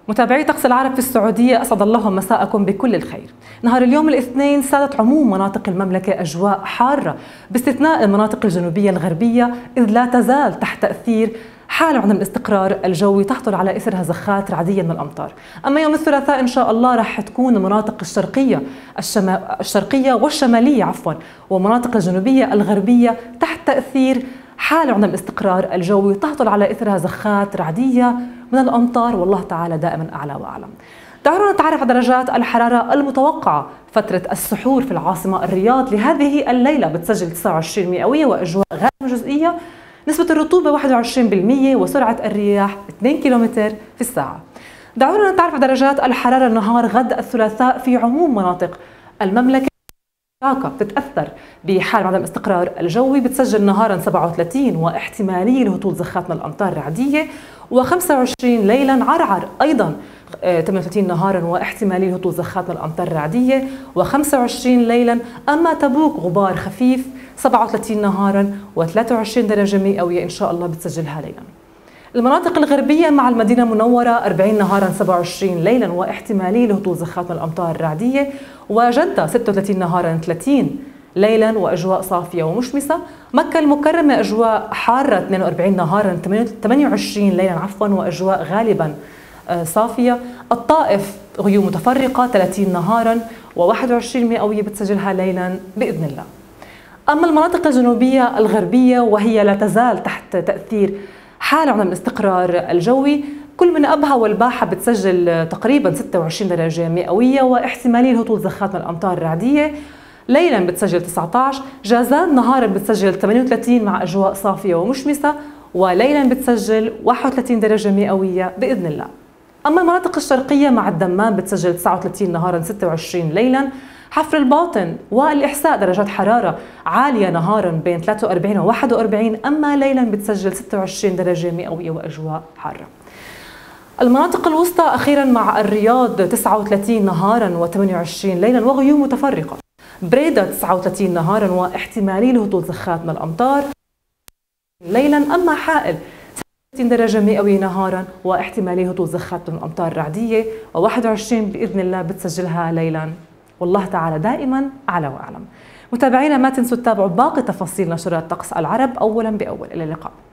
متابعي طقس العرب في السعودية أسعد الله مساءكم بكل الخير. نهار اليوم الاثنين سادت عموم مناطق المملكة أجواء حارة باستثناء المناطق الجنوبية الغربية، إذ لا تزال تحت تأثير حال عدم الاستقرار الجوي تحصل على إثرها زخات رعدية من الأمطار. أما يوم الثلاثاء إن شاء الله راح تكون المناطق الشرقية والشمالية ومناطق الجنوبية الغربية تحت تأثير حال عدم الاستقرار الجوي تهطل على إثرها زخات رعدية من الأمطار، والله تعالى دائما أعلى وأعلم. دعونا نتعرف على درجات الحرارة المتوقعة. فترة السحور في العاصمة الرياض لهذه الليلة بتسجل 29 مئوية وأجواء غائمة جزئية، نسبة الرطوبة 21% وسرعة الرياح 2 كيلومتر في الساعة. دعونا نتعرف على درجات الحرارة نهار غد الثلاثاء في عموم مناطق المملكة. بتتأثر بحال عدم الاستقرار الجوي، بتسجل نهارا 37 واحتمالية لهطول زخات من الأمطار الرعدية، و25 ليلا عرعر أيضا 38 نهارا واحتمالية لهطول زخات من الأمطار الرعدية، و25 ليلا. أما تبوك غبار خفيف 37 نهارا و23 درجة مئوية إن شاء الله بتسجلها ليلا. المناطق الغربية مع المدينة المنورة 40 نهارا 27 ليلا واحتمالية لهطول زخات من الأمطار الرعدية، وجدة 36 نهارا 30 ليلا وأجواء صافية ومشمسة. مكة المكرمة أجواء حارة 42 نهارا 28 ليلا وأجواء غالبا صافية. الطائف غيوم متفرقة 30 نهارا و21 مئوية بتسجلها ليلا بإذن الله. أما المناطق الجنوبية الغربية وهي لا تزال تحت تأثير حال عدم الاستقرار الجوي، كل من أبها والباحة بتسجل تقريبا 26 درجة مئوية واحتمالية لهطول زخات من الأمطار الرعدية. ليلا بتسجل 19. جازان نهارا بتسجل 38 مع أجواء صافية ومشمسة، وليلا بتسجل 31 درجة مئوية بإذن الله. أما المناطق الشرقية مع الدمام بتسجل 39 نهارا 26 ليلا. حفر الباطن والإحساء درجات حرارة عالية نهارا بين 43 و 41، أما ليلا بتسجل 26 درجة مئوية وأجواء حارة. المناطق الوسطى أخيرا مع الرياض 39 نهارا و28 ليلا وغيوم متفرقة. بريدة 39 نهارا واحتمالية لهطول زخات من الأمطار ليلا. أما حائل 60 درجة مئوية نهارا واحتمالية هطول زخات من الأمطار الرعدية، و21 بإذن الله بتسجلها ليلا، والله تعالى دائما أعلى وأعلم. متابعينا ما تنسوا تتابعوا باقي تفاصيل نشرات طقس العرب أولا بأول. إلى اللقاء.